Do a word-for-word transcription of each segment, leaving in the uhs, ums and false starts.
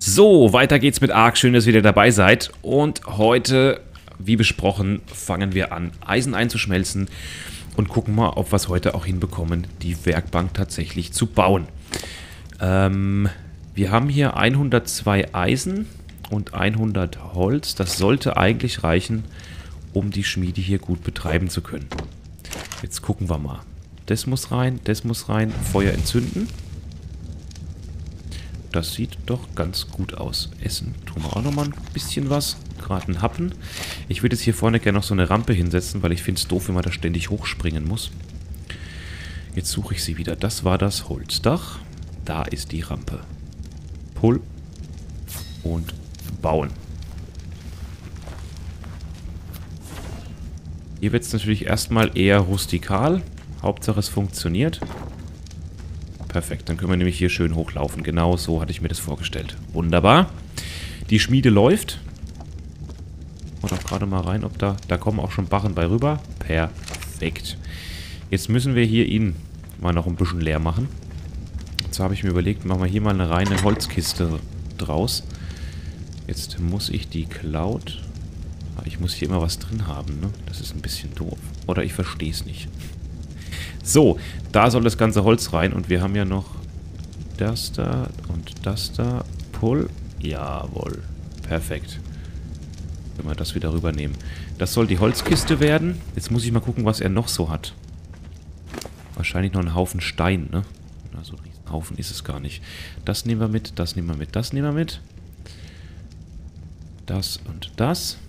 So, weiter geht's mit Ark. Schön, dass ihr wieder dabei seid. Und heute, wie besprochen, fangen wir an, Eisen einzuschmelzen und gucken mal, ob wir es heute auch hinbekommen, die Werkbank tatsächlich zu bauen. Ähm, wir haben hier hundertzwei Eisen und hundert Holz. Das sollte eigentlich reichen, um die Schmiede hier gut betreiben zu können. Jetzt gucken wir mal. Das muss rein, das muss rein. Feuer entzünden. Das sieht doch ganz gut aus. Essen tun wir auch nochmal ein bisschen was. Gerade einen Happen. Ich würde jetzt hier vorne gerne noch so eine Rampe hinsetzen, weil ich finde es doof, wenn man da ständig hochspringen muss. Jetzt suche ich sie wieder. Das war das Holzdach. Da ist die Rampe. Pull. Und bauen. Hier wird es natürlich erstmal eher rustikal. Hauptsache es funktioniert. Perfekt, dann können wir nämlich hier schön hochlaufen. Genau so hatte ich mir das vorgestellt. Wunderbar. Die Schmiede läuft. Und auch gerade mal rein, ob da... Da kommen auch schon Barren bei rüber. Perfekt. Jetzt müssen wir hier ihn mal noch ein bisschen leer machen. Und zwar habe ich mir überlegt, machen wir hier mal eine reine Holzkiste draus. Jetzt muss ich die Cloud... Ich muss hier immer was drin haben, ne? Das ist ein bisschen doof. Oder ich verstehe es nicht. So, da soll das ganze Holz rein und wir haben ja noch das da und das da. Pull. Jawohl. Perfekt. Wenn wir das wieder rübernehmen. Das soll die Holzkiste werden. Jetzt muss ich mal gucken, was er noch so hat. Wahrscheinlich noch einen Haufen Stein, ne? Na, so ein Riesenhaufen ist es gar nicht. Das nehmen wir mit, das nehmen wir mit, das nehmen wir mit. Das und das.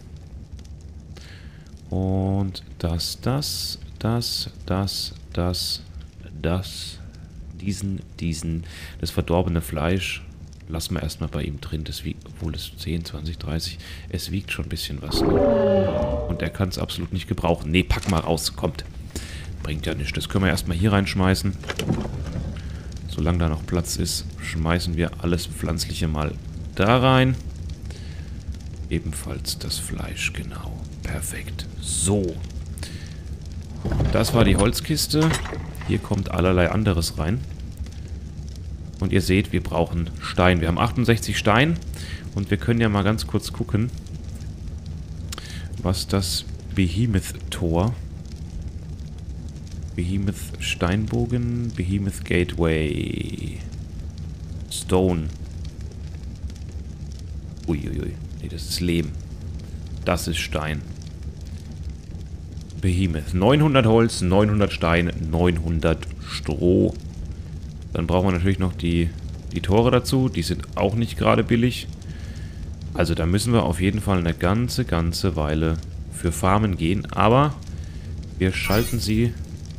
Und das, das, das, das, das, das, diesen, diesen, das verdorbene Fleisch lassen wir erstmal bei ihm drin. Das wiegt, obwohl es zehn, zwanzig, dreißig, es wiegt schon ein bisschen was. Ne? Und er kann es absolut nicht gebrauchen. Ne, pack mal raus, kommt. Bringt ja nichts. Das können wir erstmal hier reinschmeißen. Solange da noch Platz ist, schmeißen wir alles Pflanzliche mal da rein. Ebenfalls das Fleisch, genau. Perfekt. So. Das war die Holzkiste. Hier kommt allerlei anderes rein. Und ihr seht, wir brauchen Stein. Wir haben achtundsechzig Stein. Und wir können ja mal ganz kurz gucken, was das Behemoth-Tor... Behemoth Steinbogen, Behemoth Gateway... Stone. Uiuiui. Nee, das ist Lehm. Das ist Stein. Behemoth. neunhundert Holz, neunhundert Stein, neunhundert Stroh. Dann brauchen wir natürlich noch die, die Tore dazu. Die sind auch nicht gerade billig. Also da müssen wir auf jeden Fall eine ganze, ganze Weile für Farmen gehen. Aber wir schalten sie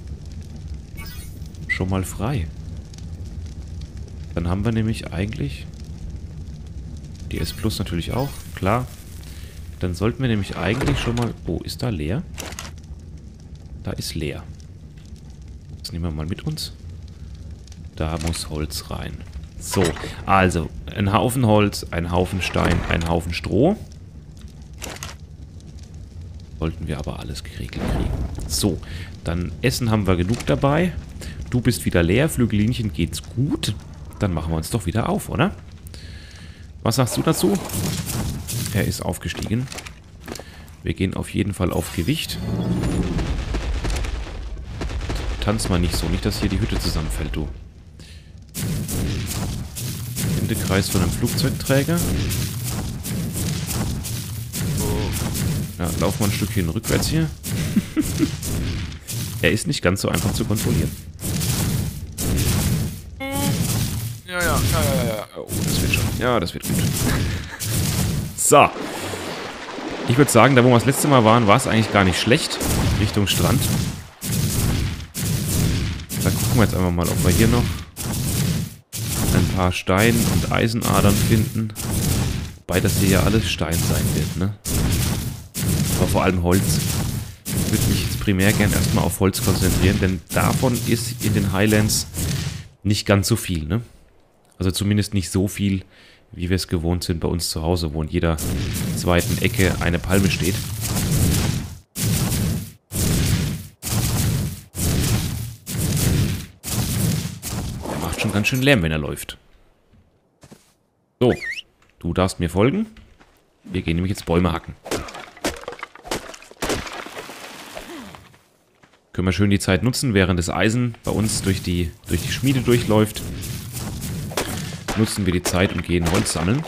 schon mal frei. Dann haben wir nämlich eigentlich die S Plus natürlich auch, klar. Dann sollten wir nämlich eigentlich schon mal... Oh, ist da leer? Da ist leer. Das nehmen wir mal mit uns. Da muss Holz rein. So, also ein Haufen Holz, ein Haufen Stein, ein Haufen Stroh. Sollten wir aber alles geregelt kriegen. So, dann Essen haben wir genug dabei. Du bist wieder leer, Flügelinchen geht's gut. Dann machen wir uns doch wieder auf, oder? Was sagst du dazu? Er ist aufgestiegen. Wir gehen auf jeden Fall auf Gewicht. Tanz mal nicht so, nicht, dass hier die Hütte zusammenfällt, du. Wendekreis von einem Flugzeugträger. Ja, lauf mal ein Stückchen rückwärts hier. Er ist nicht ganz so einfach zu kontrollieren. Ja, ja, ja, ja, ja. Oh, das wird schon. Ja, das wird gut. So. Ich würde sagen, da wo wir das letzte Mal waren, war es eigentlich gar nicht schlecht. Richtung Strand. Dann gucken wir jetzt einfach mal, ob wir hier noch ein paar Stein- und Eisenadern finden. Wobei das hier ja alles Stein sein wird, ne? Aber vor allem Holz. Ich würde mich jetzt primär gern erstmal auf Holz konzentrieren, denn davon ist in den Highlands nicht ganz so viel, ne? Also zumindest nicht so viel, wie wir es gewohnt sind bei uns zu Hause, wo in jeder zweiten Ecke eine Palme steht. Der macht schon ganz schön Lärm, wenn er läuft. So, Du darfst mir folgen. Wir gehen nämlich jetzt Bäume hacken. Können wir schön die Zeit nutzen, während das Eisen bei uns durch die, durch die Schmiede durchläuft. Nutzen wir die Zeit und gehen Holz sammeln.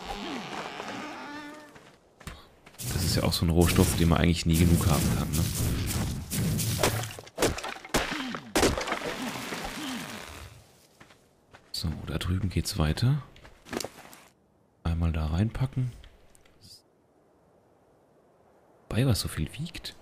Das ist ja auch so ein Rohstoff, den man eigentlich nie genug haben kann, ne? So, da drüben geht's weiter. Einmal da reinpacken. Bei was so viel wiegt.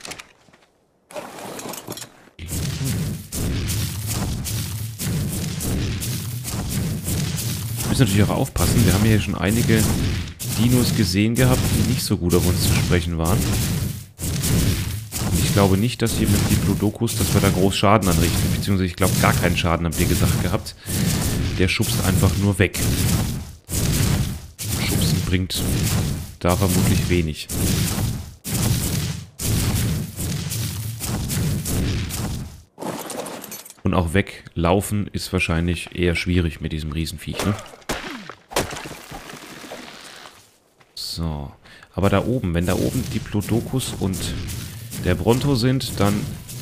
Wir müssen natürlich auch aufpassen. Wir haben hier schon einige Dinos gesehen gehabt, die nicht so gut auf uns zu sprechen waren. Und ich glaube nicht, dass hier mit Diplodocus, dass wir da groß Schaden anrichten. Beziehungsweise ich glaube gar keinen Schaden, habt ihr gesagt gehabt. Der schubst einfach nur weg. Schubsen bringt da vermutlich wenig. Und auch weglaufen ist wahrscheinlich eher schwierig mit diesem Riesenviech, ne? So. Aber da oben, wenn da oben Diplodocus und der Bronto sind, dann...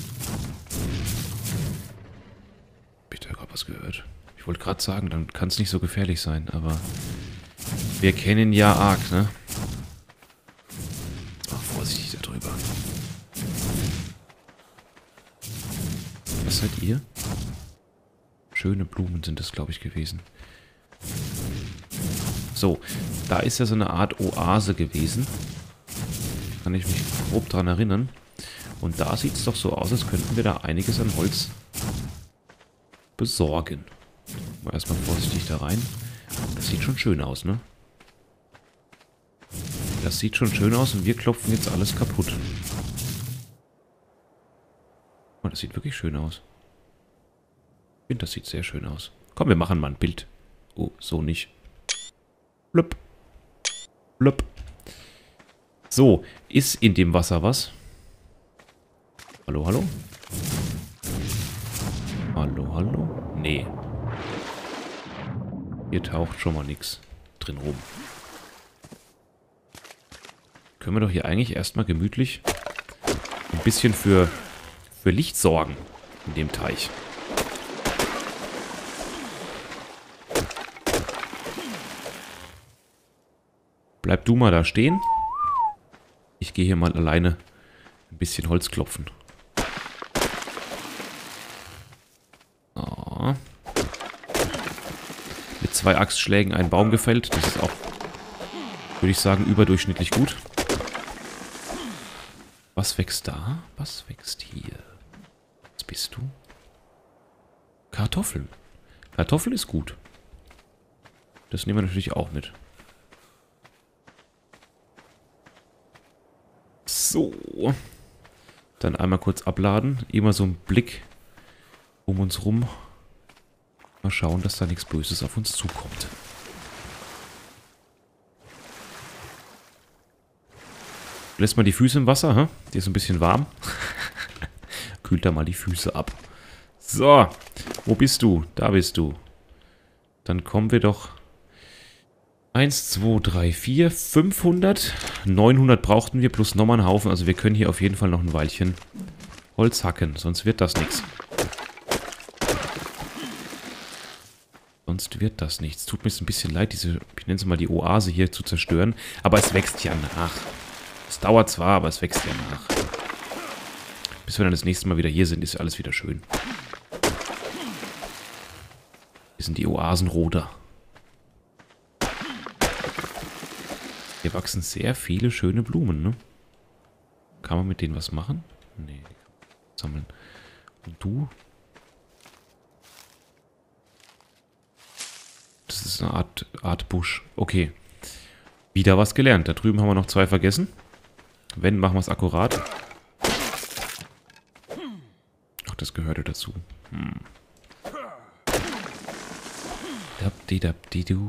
Hab ich da gerade was gehört? Ich wollte gerade sagen, dann kann es nicht so gefährlich sein, aber... Wir kennen ja arg, ne? Ach, vorsichtig da drüber. Was seid ihr? Schöne Blumen sind es, glaube ich, gewesen. So, da ist ja so eine Art Oase gewesen. Kann ich mich grob dran erinnern. Und da sieht es doch so aus, als könnten wir da einiges an Holz besorgen. Mal erstmal vorsichtig da rein. Das sieht schon schön aus, ne? Das sieht schon schön aus und wir klopfen jetzt alles kaputt. Oh, das sieht wirklich schön aus. Ich finde, das sieht sehr schön aus. Komm, wir machen mal ein Bild. Oh, so nicht. Blöpp. Blöpp. So, ist in dem Wasser was? Hallo, hallo? Hallo, hallo? Nee. Hier taucht schon mal nichts drin rum. Können wir doch hier eigentlich erstmal gemütlich ein bisschen für, für Licht sorgen in dem Teich. Bleib du mal da stehen. Ich gehe hier mal alleine ein bisschen Holz klopfen. Oh. Mit zwei Axtschlägen einen Baum gefällt. Das ist auch, würde ich sagen, überdurchschnittlich gut. Was wächst da? Was wächst hier? Was bist du? Kartoffeln. Kartoffeln ist gut. Das nehmen wir natürlich auch mit. So. Dann einmal kurz abladen. Immer so ein Blick um uns rum. Mal schauen, dass da nichts Böses auf uns zukommt. Lässt mal die Füße im Wasser, hä? Die ist ein bisschen warm. Kühlt da mal die Füße ab. So. Wo bist du? Da bist du. Dann kommen wir doch... eins, zwei, drei, vier, fünfhundert. neunhundert brauchten wir plus nochmal einen Haufen. Also wir können hier auf jeden Fall noch ein Weilchen Holz hacken. Sonst wird das nichts. Sonst wird das nichts. Tut mir jetzt ein bisschen leid, diese, ich nenne es mal die Oase hier zu zerstören. Aber es wächst ja nach. Es dauert zwar, aber es wächst ja nach. Bis wir dann das nächste Mal wieder hier sind, ist ja alles wieder schön. Hier sind die Oasenroder. Hier wachsen sehr viele schöne Blumen, ne? Kann man mit denen was machen? Nee, sammeln. Und du? Das ist eine Art, Art Busch. Okay. Wieder was gelernt. Da drüben haben wir noch zwei vergessen. Wenn, machen wir es akkurat. Ach, das gehörte dazu. Hm. Dabdi-dabdi-du.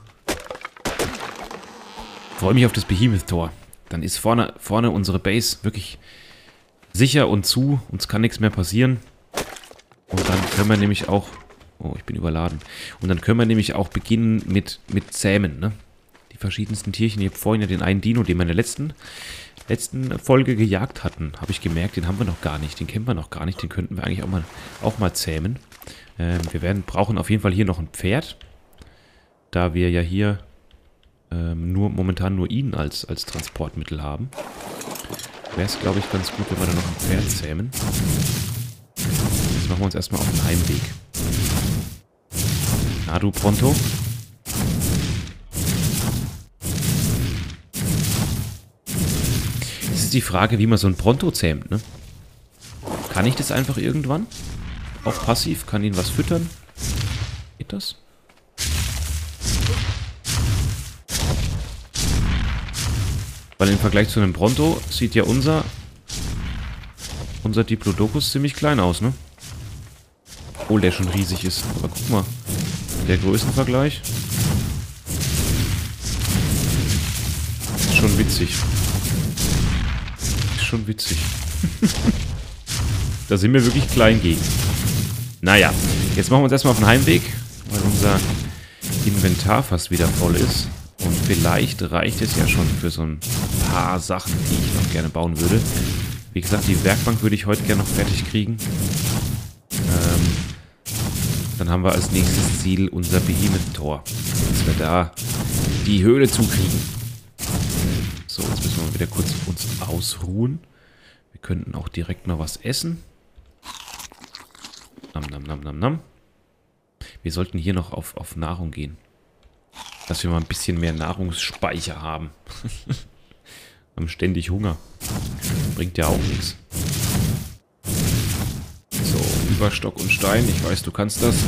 Freue mich auf das Behemoth-Tor. Dann ist vorne, vorne unsere Base wirklich sicher und zu. Uns kann nichts mehr passieren. Und dann können wir nämlich auch... Oh, ich bin überladen. Und dann können wir nämlich auch beginnen mit, mit Zähmen, ne? die verschiedensten Tierchen. Ich habe vorhin ja den einen Dino, den wir in der letzten, letzten Folge gejagt hatten. Habe ich gemerkt, den haben wir noch gar nicht. Den kennen wir noch gar nicht. Den könnten wir eigentlich auch mal, auch mal zähmen. Ähm, wir werden brauchen auf jeden Fall hier noch ein Pferd. Da wir ja hier ähm, nur momentan nur ihn als, als Transportmittel haben. Wäre es, glaube ich, ganz gut, wenn wir da noch ein Pferd zähmen. Jetzt machen wir uns erstmal auf den Heimweg. Na du, Pronto? Es ist die Frage, wie man so ein Pronto zähmt, ne? Kann ich das einfach irgendwann? Auch passiv? Kann ihn was füttern? Geht das? Weil im Vergleich zu einem Pronto sieht ja unser unser Diplodocus ziemlich klein aus, ne? Obwohl der schon riesig ist. Aber guck mal. Der Größenvergleich. Ist schon witzig. Ist schon witzig. Da sind wir wirklich klein gegen. Naja, jetzt machen wir uns erstmal auf den Heimweg, weil unser Inventar fast wieder voll ist. Und vielleicht reicht es ja schon für so ein paar Sachen, die ich noch gerne bauen würde. Wie gesagt, die Werkbank würde ich heute gerne noch fertig kriegen. Ähm, dann haben wir als nächstes Ziel unser Behemoth-Tor. Dass wir da die Höhle zukriegen. So, jetzt müssen wir mal wieder kurz uns ausruhen. Wir könnten auch direkt noch was essen. Nam, nam, nam, nam, nam. Wir sollten hier noch auf, auf Nahrung gehen. Dass wir mal ein bisschen mehr Nahrungsspeicher haben. Wir haben ständig Hunger. Bringt ja auch nichts. So, über Stock und Stein. Ich weiß, du kannst das.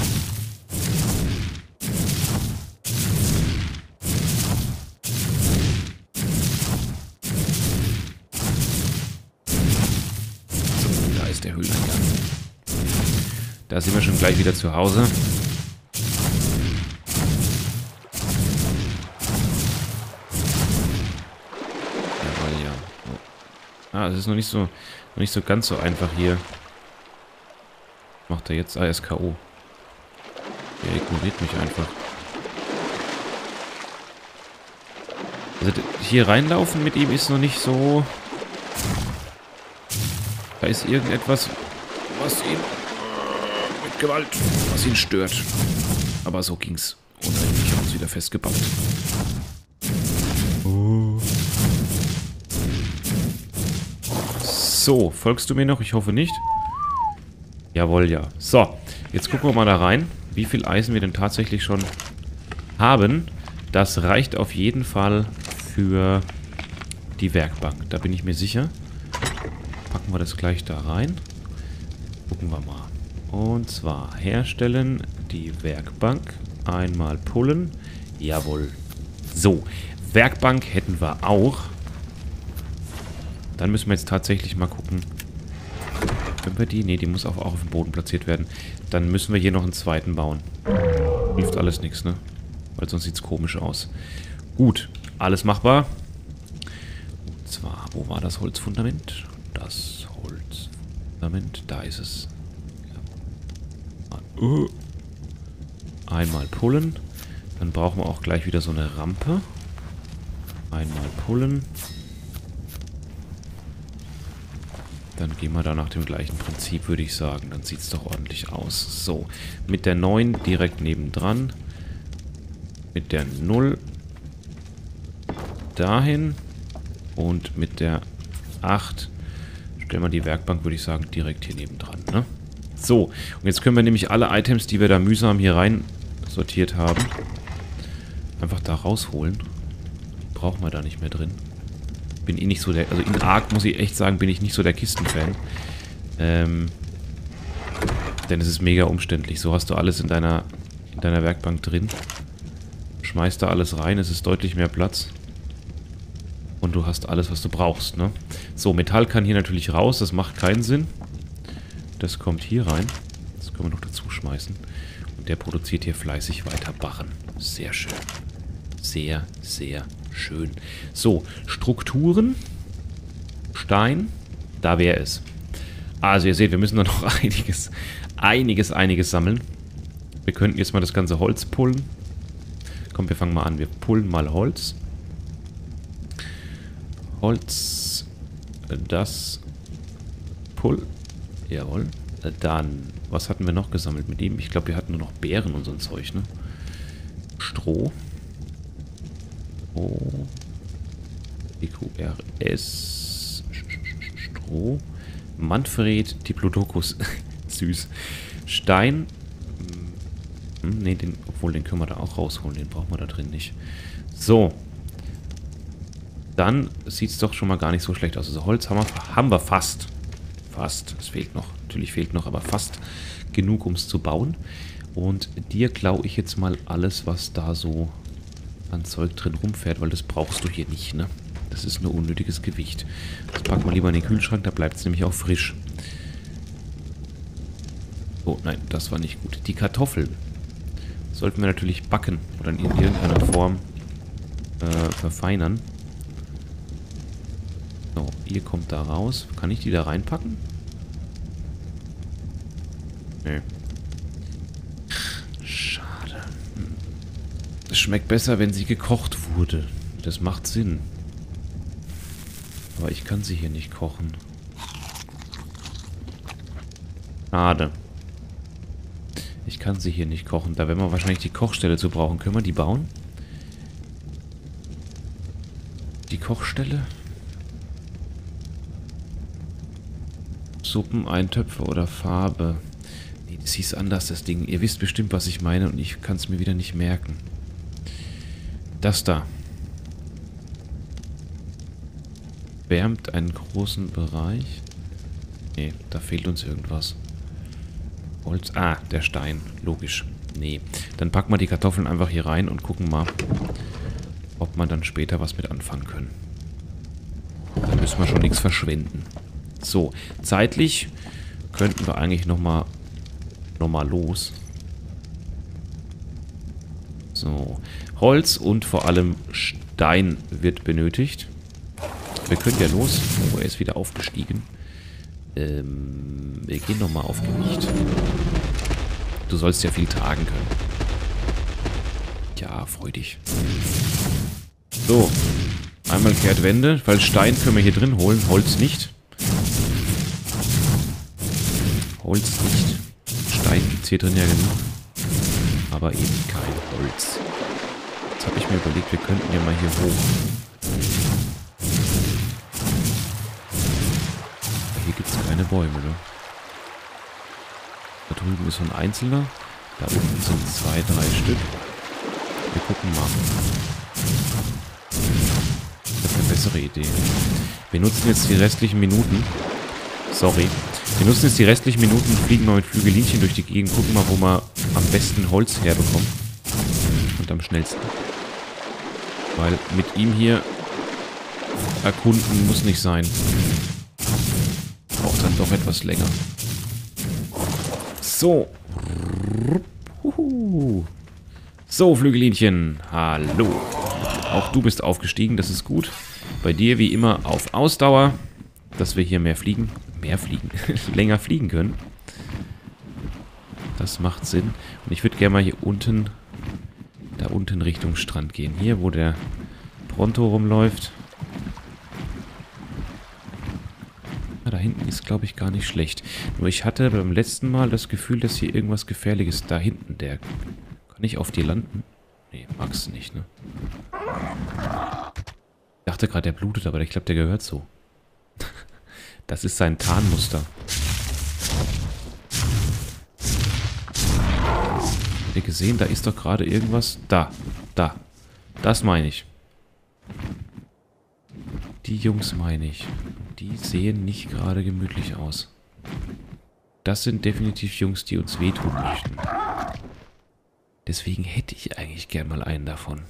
So, da ist der Höhleneingang. Da sind wir schon gleich wieder zu Hause. Ah, es ist noch nicht so, noch nicht so ganz so einfach hier. Macht er jetzt A S K O? Der ignoriert mich einfach. Also hier reinlaufen mit ihm ist noch nicht so... Da ist irgendetwas, was ihn mit Gewalt, was ihn stört. Aber so ging's. Und ich habe uns wieder festgebaut. Oh. So, folgst du mir noch? Ich hoffe nicht. Jawohl, ja. So, jetzt gucken wir mal da rein, wie viel Eisen wir denn tatsächlich schon haben. Das reicht auf jeden Fall für die Werkbank. Da bin ich mir sicher. Packen wir das gleich da rein. Gucken wir mal. Und zwar herstellen die Werkbank. Einmal pullen. Jawohl. So, Werkbank hätten wir auch. Dann müssen wir jetzt tatsächlich mal gucken. Können wir die? Ne, die muss auch, auch auf dem Boden platziert werden. Dann müssen wir hier noch einen zweiten bauen. Hilft alles nichts, ne? Weil sonst sieht es komisch aus. Gut, alles machbar. Und zwar, wo war das Holzfundament? Das Holzfundament, da ist es. Ja. Uh. Einmal pullen. Dann brauchen wir auch gleich wieder so eine Rampe. Einmal pullen. Dann gehen wir da nach dem gleichen Prinzip, würde ich sagen. Dann sieht es doch ordentlich aus. So, mit der neun direkt nebendran. Mit der null dahin. Und mit der acht stellen wir die Werkbank, würde ich sagen, direkt hier nebendran. Ne? So, und jetzt können wir nämlich alle Items, die wir da mühsam hier rein sortiert haben, einfach da rausholen. Brauchen wir da nicht mehr drin. Bin eh nicht so der... Also in Ark, muss ich echt sagen, bin ich nicht so der Kistenfan. Ähm, denn es ist mega umständlich. So hast du alles in deiner, in deiner Werkbank drin. Schmeißt da alles rein, es ist deutlich mehr Platz. Und du hast alles, was du brauchst, ne? So, Metall kann hier natürlich raus, das macht keinen Sinn. Das kommt hier rein. Das können wir noch dazu schmeißen. Und der produziert hier fleißig weiter Barren. Sehr schön. Sehr, sehr schön. So, Strukturen. Stein. Da wäre es. Also ihr seht, wir müssen da noch einiges, einiges, einiges sammeln. Wir könnten jetzt mal das ganze Holz pullen. Komm, wir fangen mal an. Wir pullen mal Holz. Holz. Das. Pull. Jawohl. Dann, was hatten wir noch gesammelt mit ihm? Ich glaube, wir hatten nur noch Beeren und so ein Zeug, ne? Stroh. Oh. E Q R S. Stroh. Manfred, Diplodocus. Süß. Stein. Hm, ne, den, obwohl den können wir da auch rausholen. Den brauchen wir da drin nicht. So. Dann sieht es doch schon mal gar nicht so schlecht aus. Also Holz haben wir, haben wir fast. Fast. Es fehlt noch. Natürlich fehlt noch, aber fast genug, um es zu bauen. Und dir klaue ich jetzt mal alles, was da so an Zeug drin rumfährt, weil das brauchst du hier nicht, ne? Das ist nur unnötiges Gewicht. Das packen wir lieber in den Kühlschrank, da bleibt es nämlich auch frisch. Oh, nein, das war nicht gut. Die Kartoffeln sollten wir natürlich backen oder in irgendeiner Form äh, verfeinern. So, ihr kommt da raus. Kann ich die da reinpacken? Nee. Schade. Es schmeckt besser, wenn sie gekocht wurde. Das macht Sinn. Aber ich kann sie hier nicht kochen. Schade. Ich kann sie hier nicht kochen. Da werden wir wahrscheinlich die Kochstelle zu brauchen. Können wir die bauen? Die Kochstelle? Suppen, Eintöpfe oder Farbe. Nee, das hieß anders, das Ding. Ihr wisst bestimmt, was ich meine und ich kann es mir wieder nicht merken. Das da. Wärmt einen großen Bereich. Nee, da fehlt uns irgendwas. Holz. Ah, der Stein. Logisch. Nee. Dann packen wir die Kartoffeln einfach hier rein und gucken mal, ob man dann später was mit anfangen können. Da müssen wir schon nichts verschwenden. So, zeitlich könnten wir eigentlich nochmal noch mal los. So, Holz und vor allem Stein wird benötigt. Wir können ja los. Oh, er ist wieder aufgestiegen. Ähm, wir gehen nochmal auf Gewicht. Du sollst ja viel tragen können. Ja, freu dich. So, einmal Kehrtwende, weil Stein können wir hier drin holen, Holz nicht. Holz nicht. Stein gibt es hier drin ja genug. Aber eben kein Holz. Jetzt habe ich mir überlegt, wir könnten ja mal hier hoch. Aber hier gibt es keine Bäume, ne? Da drüben ist so ein einzelner. Da unten sind zwei, drei Stück. Wir gucken mal. Das ist eine bessere Idee. Wir nutzen jetzt die restlichen Minuten. Sorry. Wir nutzen jetzt die restlichen Minuten, fliegen mal mit Flügelinchen durch die Gegend, gucken mal, wo wir am besten Holz herbekommen. Und am schnellsten. Weil mit ihm hier erkunden muss nicht sein. Braucht dann doch etwas länger. So. So, Flügelinchen. Hallo. Auch du bist aufgestiegen, das ist gut. Bei dir wie immer auf Ausdauer, dass wir hier mehr fliegen. Mehr fliegen. Länger fliegen können. Das macht Sinn. Und ich würde gerne mal hier unten, da unten Richtung Strand gehen. Hier, wo der Pronto rumläuft. Ah, da hinten ist, glaube ich, gar nicht schlecht. Nur ich hatte beim letzten Mal das Gefühl, dass hier irgendwas Gefährliches da hinten, der... Kann ich auf dir landen? Nee, magst du nicht, ne? Ich dachte gerade, der blutet, aber ich glaube, der gehört so. Das ist sein Tarnmuster. Habt ihr gesehen? Da ist doch gerade irgendwas. Da. Da. Das meine ich. Die Jungs meine ich. Die sehen nicht gerade gemütlich aus. Das sind definitiv Jungs, die uns wehtun möchten. Deswegen hätte ich eigentlich gern mal einen davon.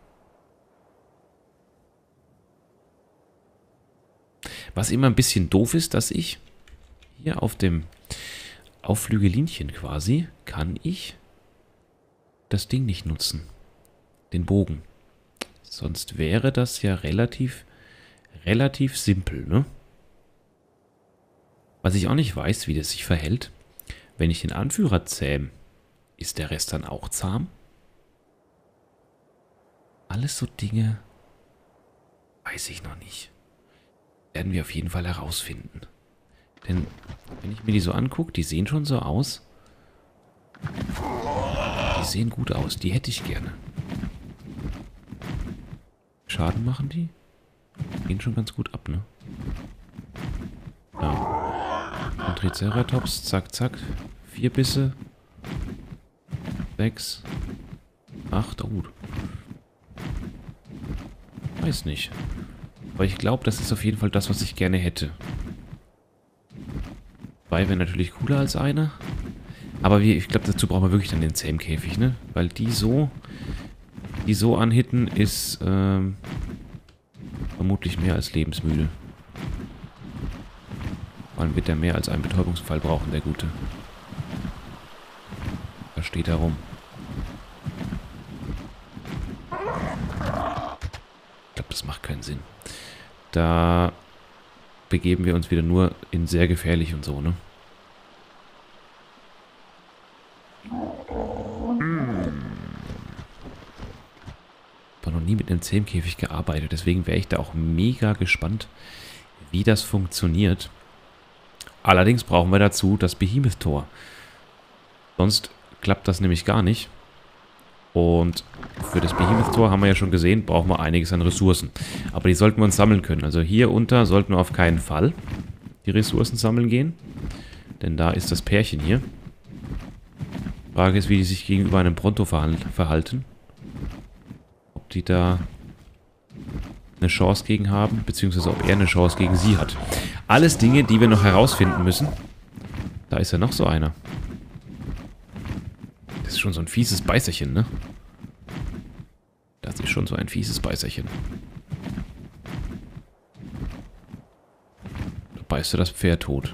Was immer ein bisschen doof ist, dass ich hier auf dem Aufflügelinchen quasi, kann ich das Ding nicht nutzen. Den Bogen. Sonst wäre das ja relativ, relativ simpel, ne? Was ich auch nicht weiß, wie das sich verhält, wenn ich den Anführer zähm, ist der Rest dann auch zahm? Alles so Dinge, weiß ich noch nicht. Werden wir auf jeden Fall herausfinden. Denn, wenn ich mir die so angucke, die sehen schon so aus. Die sehen gut aus, die hätte ich gerne. Schaden machen die? Gehen schon ganz gut ab, ne? Ja. Ein Triceratops, zack, zack. Vier Bisse. Sechs. Acht, oh gut. Weiß nicht. Aber ich glaube, das ist auf jeden Fall das, was ich gerne hätte. Zwei wäre natürlich cooler als eine. Aber wir, ich glaube, dazu brauchen wir wirklich dann den Zähmkäfig, ne? Weil die so, die so anhitten, ist ähm, vermutlich mehr als lebensmüde. Vor allem wird der mehr als einen Betäubungsfall brauchen, der Gute. Da steht er rum. Ich glaube, das macht keinen Sinn. Da begeben wir uns wieder nur in sehr gefährlich und so, ne? Ich habe noch nie mit einem Zähmkäfig gearbeitet, deswegen wäre ich da auch mega gespannt, wie das funktioniert. Allerdings brauchen wir dazu das Behemoth-Tor. Sonst klappt das nämlich gar nicht. Und für das Behemoth-Tor haben wir ja schon gesehen, brauchen wir einiges an Ressourcen. Aber die sollten wir uns sammeln können. Also hier unter sollten wir auf keinen Fall die Ressourcen sammeln gehen. Denn da ist das Pärchen hier. Die Frage ist, wie die sich gegenüber einem Bronto verhalten. Ob die da eine Chance gegen haben, beziehungsweise ob er eine Chance gegen sie hat. Alles Dinge, die wir noch herausfinden müssen. Da ist ja noch so einer. Das ist schon so ein fieses Beißerchen, ne? Das ist schon so ein fieses Beißerchen. Da beißt du das Pferd tot.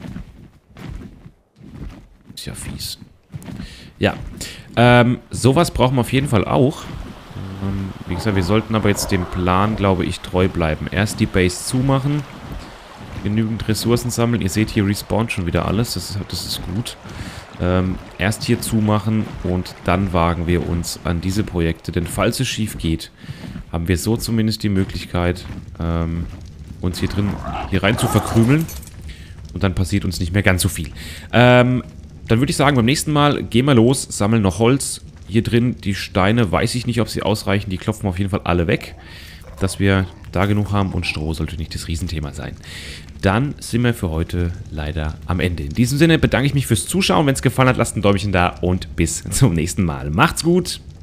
Ist ja fies. Ja. Ähm, sowas brauchen wir auf jeden Fall auch. Ähm, wie gesagt, wir sollten aber jetzt dem Plan, glaube ich, treu bleiben. Erst die Base zumachen. Genügend Ressourcen sammeln. Ihr seht, hier respawnt schon wieder alles. Das ist, das ist gut. Ähm, erst hier zumachen und dann wagen wir uns an diese Projekte. Denn falls es schief geht, haben wir so zumindest die Möglichkeit, ähm, uns hier drin, hier rein zu verkrümeln. Und dann passiert uns nicht mehr ganz so viel. Ähm, dann würde ich sagen, beim nächsten Mal gehen wir los, sammeln noch Holz. Hier drin die Steine, weiß ich nicht, ob sie ausreichen. Die klopfen wir auf jeden Fall alle weg. Dass wir da genug haben und Stroh sollte nicht das Riesenthema sein. Dann sind wir für heute leider am Ende. In diesem Sinne bedanke ich mich fürs Zuschauen. Wenn es gefallen hat, lasst ein Däumchen da und bis zum nächsten Mal. Macht's gut!